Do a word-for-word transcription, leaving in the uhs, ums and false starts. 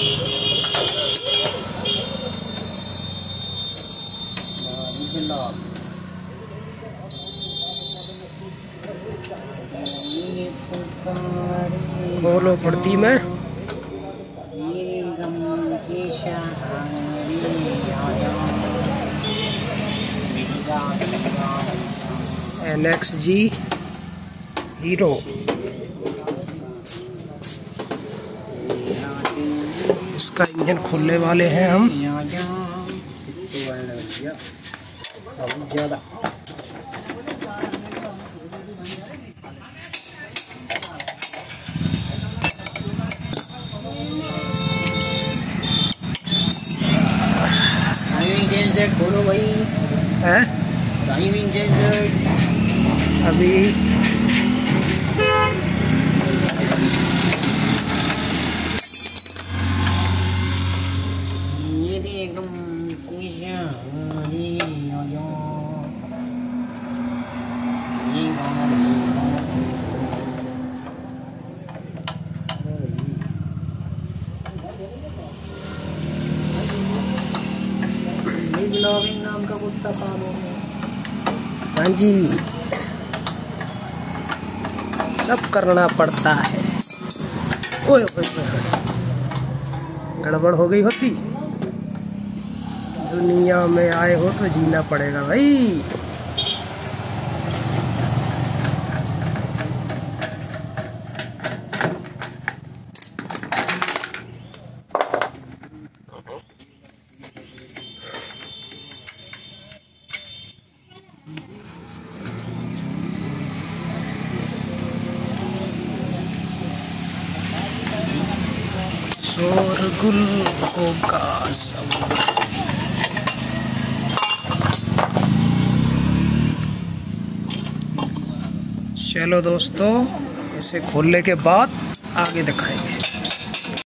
बोलो पड़ती में एन एक्स जी हीरो। इसका इंजन खोलने वाले हैं हम। ज्यादा खोलो भाई है टाइमिंग चेंजर अभी ये एकदम नाम का कुत्ता पालो। हाँ जी, सब करना पड़ता है। ओए ओए गड़बड़ हो गई होती। दुनिया में आए हो तो जीना पड़ेगा भाई। शोरगुल होगा सब। चलो दोस्तों, इसे खोलने के बाद आगे दिखाएंगे।